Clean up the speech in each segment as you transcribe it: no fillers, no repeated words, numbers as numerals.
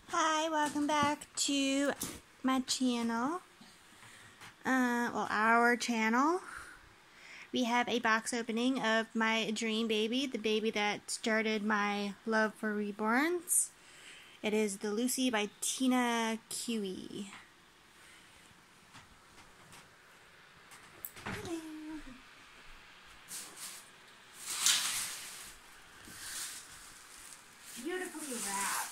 Hi, welcome back to my channel. Our channel. We have a box opening of my dream baby, the baby that started my love for reborns. It is the Lucy by Tina Kiwi. Hello. Beautifully wrapped.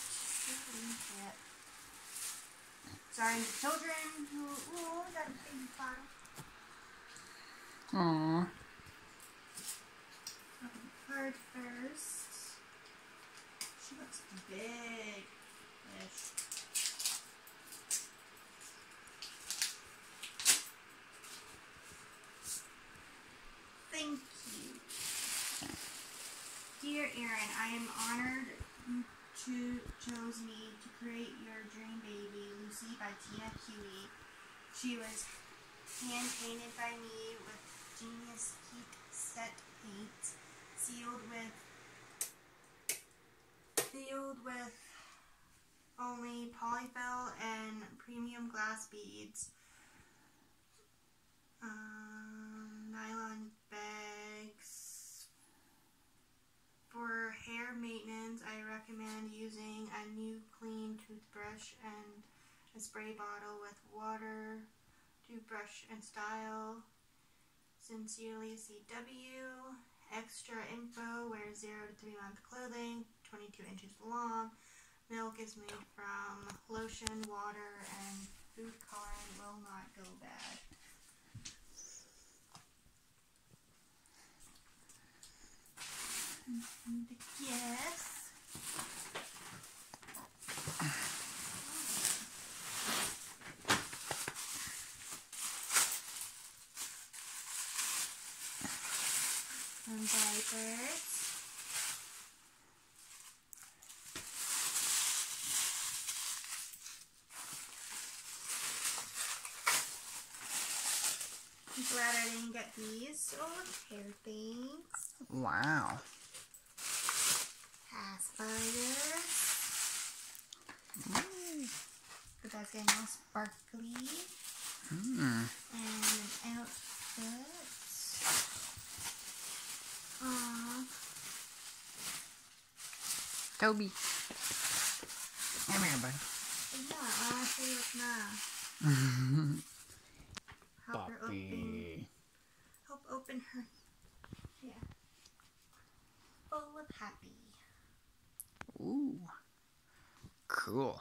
Sorry, the children who got a baby bottle. Aww. Card first. She looks big-ish. Thank you. Dear Erin, I am honored you chose me to create your dream baby, Lucy by Tina Kiwi. She was hand painted by me with Genius Heat Set paint, sealed with only polyfill and premium glass beads. Nylon bags. For hair maintenance, I recommend using a new clean toothbrush and a spray bottle with water, toothbrush and style. Sincerely, CW. Extra info, wears 0 to 3 month clothing, 22 inches long. Milk is made from lotion, water, and food coloring will not go bad. The gifts. Some diapers. I'm glad I didn't get these. Oh, hair things. Wow. Pacifiers. But that's getting all sparkly. And an outfit. Aww. Toby. Come here, buddy. Yeah, I want to show you what's now. Help her open. Help open her. Yeah. Full of happy. Ooh. Cool.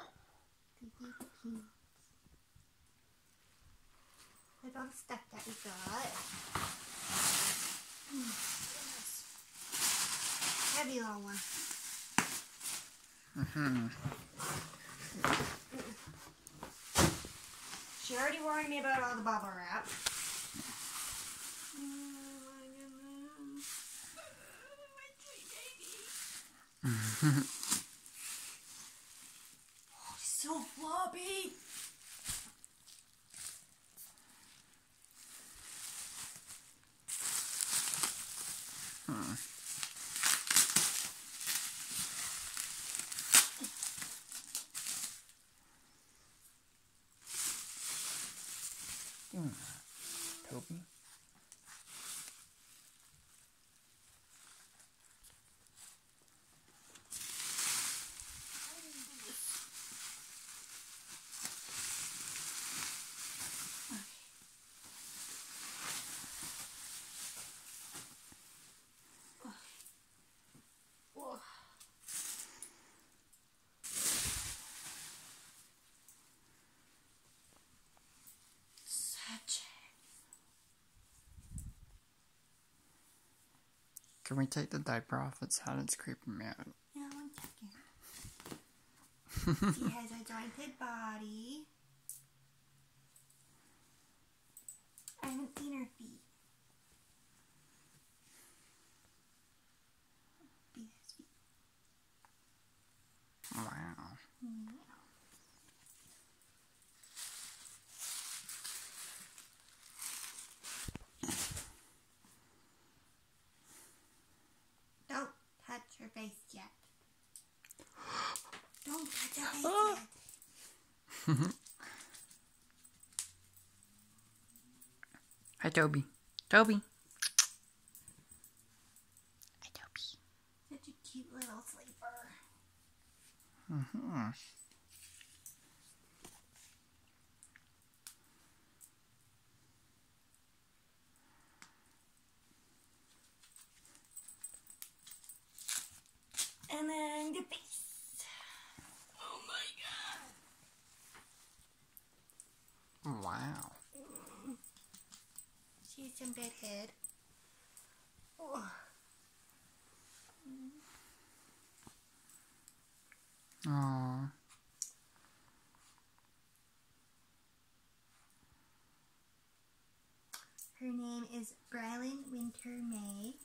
Look all the stuff that we got. Heavy little one. She already warned me about all the bubble wrap. Oh my goodness. My sweet baby. Oh, she's so floppy. Toby. Can we take the diaper off? It's hot. It's creeping me out. Yeah, 1 second. She has a jointed body. I haven't seen her feet. Wow. Don't touch her face yet. Don't touch Oh. Hi, Toby. Toby. Hi, Toby. Such a cute little sleeper. Mm-hmm. And then the face. Oh my god. Wow. She's some bedhead. Oh. Aww. Her name is Brylan Winter May.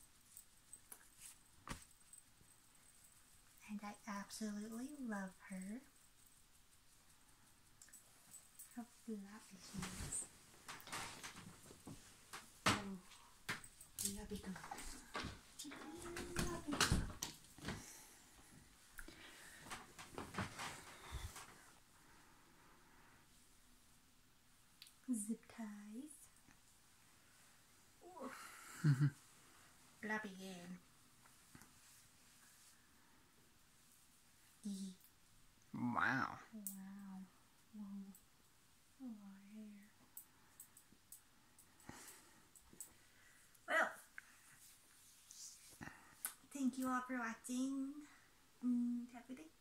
And I absolutely love her. How fluffy she is. Oh, lovely girl. Lovely girl. Zip ties. Blab again. Wow. Wow. Whoa. Oh, hair. Well, thank you all for watching. Have a good day.